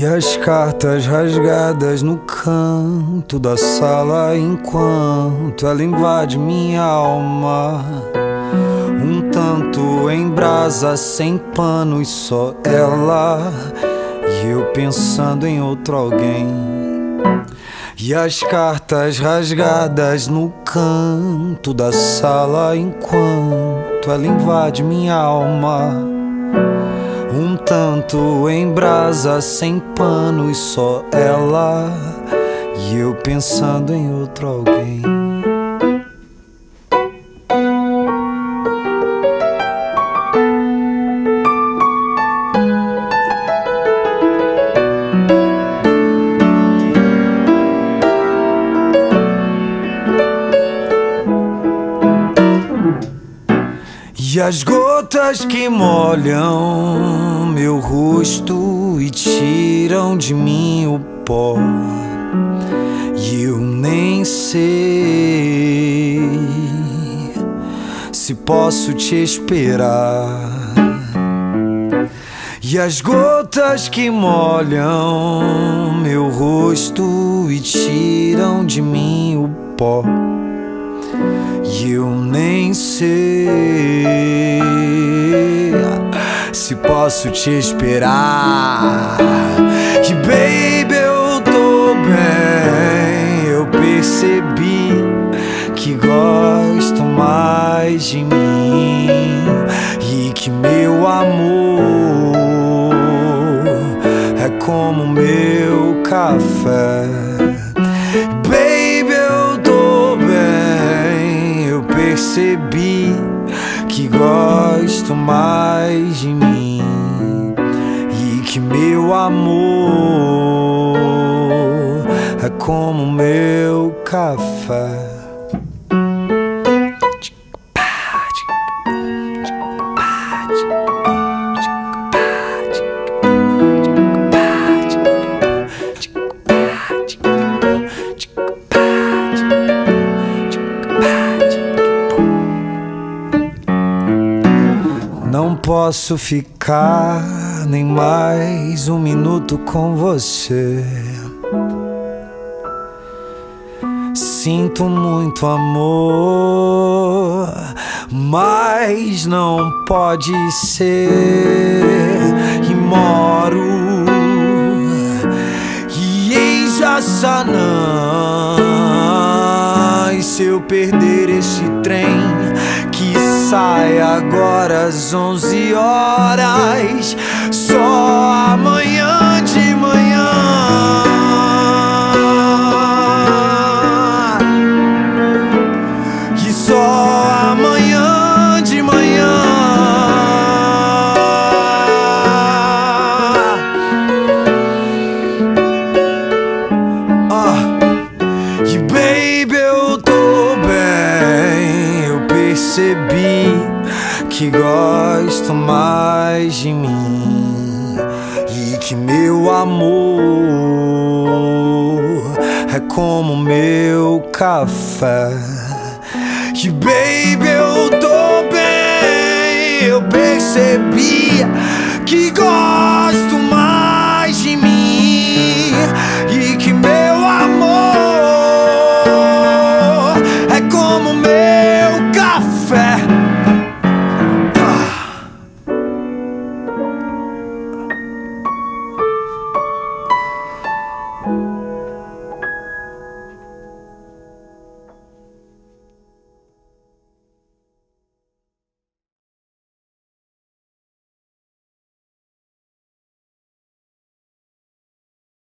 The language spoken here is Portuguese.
E as cartas rasgadas no canto da sala, enquanto ela invade minha alma, um tanto em brasa, sem pano e só ela, e eu pensando em outro alguém. E as cartas rasgadas no canto da sala, enquanto ela invade minha alma, um tanto em brasa, sem pano e só ela, e eu pensando em outro alguém. E as gotas que molham meu rosto e tiram de mim o pó, e eu nem sei se posso te esperar. E as gotas que molham meu rosto e tiram de mim o pó, e eu nem sei se posso te esperar. E baby, eu tô bem, eu percebi que gosto mais de mim e que meu amor é como meu café. Baby, eu tô bem, eu percebi que gosto mais de mim e que meu amor é como meu café. Não posso ficar nem mais um minuto com você. Sinto muito amor, mas não pode ser. E moro em Jaçanã, e se eu perder esse trem que sai agora às 11 horas, só amanhã de manhã. E só amanhã de manhã. E baby, eu tô bem, eu percebi que gosto mais de mim e que meu amor é como meu café. E baby, eu tô bem, eu percebi que gosto